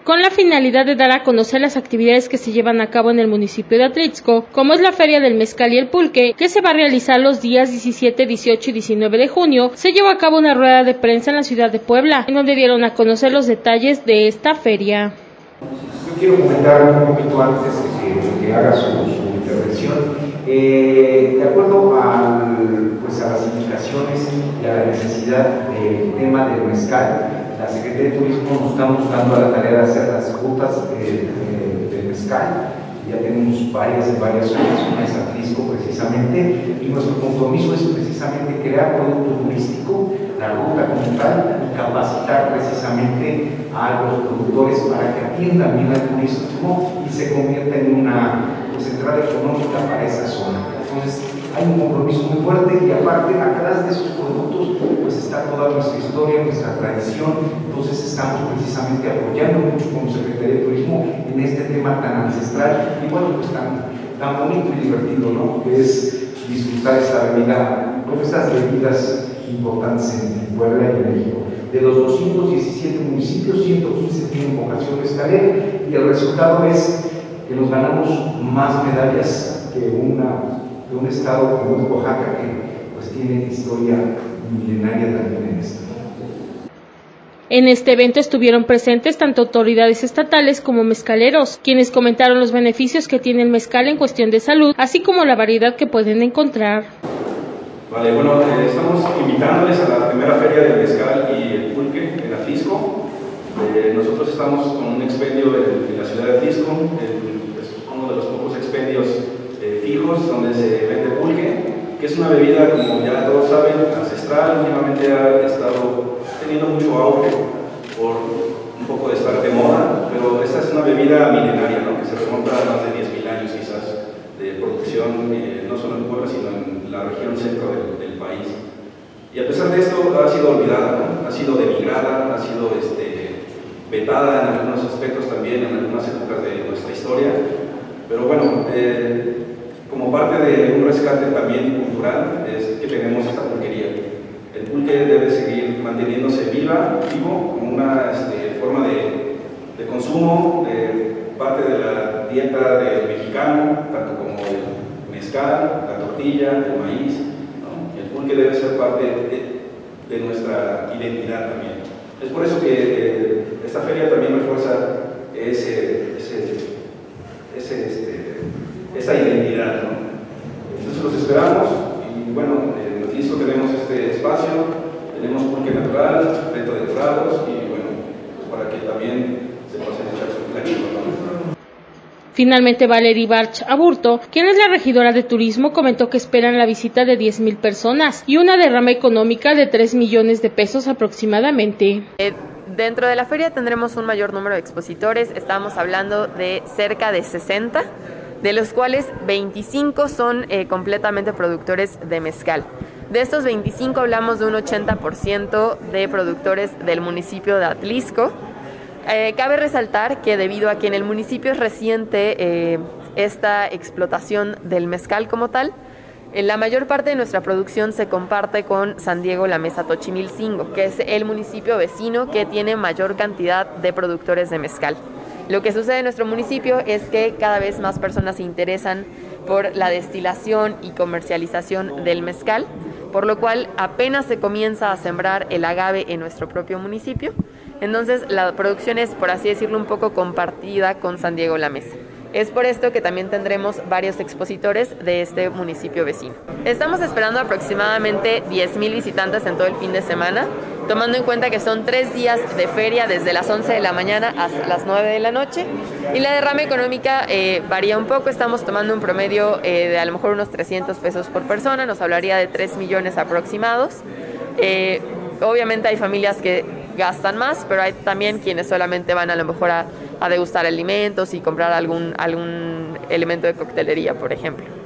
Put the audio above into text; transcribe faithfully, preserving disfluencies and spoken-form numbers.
con la finalidad de dar a conocer las actividades que se llevan a cabo en el municipio de Atlixco, como es la Feria del Mezcal y el Pulque, que se va a realizar los días diecisiete, dieciocho y diecinueve de junio. Se llevó a cabo una rueda de prensa en la ciudad de Puebla, en donde dieron a conocer los detalles de esta feria. Yo quiero comentar un poquito antes de que, que haga su, su intervención. Eh, de acuerdo a, pues, a las indicaciones y a la necesidad del tema del mezcal, la Secretaría de Turismo nos estamos dando a la tarea de hacer las rutas eh, de, de mezcal. Ya tenemos varias, varias zonas, una es Atlixco precisamente, y nuestro compromiso es precisamente crear producto turístico, la ruta como tal, y capacitar precisamente a los productores para que atiendan bien al turismo y se convierta en una pues, entrada económica para esa zona. Entonces, hay un compromiso muy fuerte y aparte, atrás de esos productos, pues está toda nuestra historia, nuestra tradición. Entonces, estamos precisamente apoyando mucho como Secretaría de Turismo en este tema tan ancestral y bueno, pues tan, tan bonito y divertido, ¿no? Que es disfrutar esta bebida, con estas bebidas importantes en Puebla y en México. De los doscientos diecisiete municipios, ciento quince tienen vocación mezcalera y el resultado es que nos ganamos más medallas que una de un estado como es Oaxaca, que pues tiene historia milenaria también en esto. En este evento estuvieron presentes tanto autoridades estatales como mezcaleros, quienes comentaron los beneficios que tiene el mezcal en cuestión de salud, así como la variedad que pueden encontrar. Vale, bueno, eh, estamos invitándoles a la primera feria del mezcal y el pulque en Atlixco. Eh, nosotros estamos con un expendio en, en la ciudad de Atlixco, el, es uno de los pocos expendios eh, fijos donde se vende pulque, que es una bebida, como ya todos saben, ancestral. Últimamente ha estado teniendo mucho auge por un poco de estar de moda, pero esta es una bebida milenaria, ¿no? Que se remonta a más de diez mil años quizás de producción, eh, no solo en Puebla, sino en la región centro del, del país. Y a pesar de esto ha sido olvidada, ¿no? Ha sido denigrada, ha sido este, vetada en algunos aspectos también, en algunas épocas de nuestra historia, pero bueno, eh, como parte de un rescate también cultural es que tenemos esta pulquería. El pulque debe seguir manteniéndose viva, vivo, como una este, forma de, de consumo, de parte de la dieta del mexicano, tanto como el mezcal, la tortilla, el maíz, ¿no? El pulque debe ser parte de, de nuestra identidad también. Es por eso que eh, esta feria también refuerza ese, ese, ese, este, esa identidad, ¿no? Entonces los esperamos y bueno, en Atlixco tenemos este espacio, tenemos pulque natural, venta de dorados y bueno, pues para que también se pasen a echar su planito, ¿no? Finalmente, Valerie Barch Aburto, quien es la regidora de turismo, comentó que esperan la visita de diez mil personas y una derrama económica de tres millones de pesos aproximadamente. Eh, dentro de la feria tendremos un mayor número de expositores, estamos hablando de cerca de sesenta, de los cuales veinticinco son eh, completamente productores de mezcal. De estos veinticinco hablamos de un ochenta por ciento de productores del municipio de Atlixco. Eh, cabe resaltar que debido a que en el municipio es reciente eh, esta explotación del mezcal como tal, eh, la mayor parte de nuestra producción se comparte con San Diego La Mesa Xochimilcingo, que es el municipio vecino que tiene mayor cantidad de productores de mezcal. Lo que sucede en nuestro municipio es que cada vez más personas se interesan por la destilación y comercialización del mezcal, por lo cual apenas se comienza a sembrar el agave en nuestro propio municipio. Entonces la producción es, por así decirlo, un poco compartida con San Diego La Mesa. Es por esto que también tendremos varios expositores de este municipio vecino. Estamos esperando aproximadamente diez mil visitantes en todo el fin de semana, tomando en cuenta que son tres días de feria desde las once de la mañana hasta las nueve de la noche. Y la derrama económica eh, varía un poco, estamos tomando un promedio eh, de a lo mejor unos trescientos pesos por persona, nos hablaría de tres millones aproximados. Eh, obviamente hay familias que gastan más, pero hay también quienes solamente van a lo mejor a, a degustar alimentos y comprar algún, algún elemento de coctelería, por ejemplo.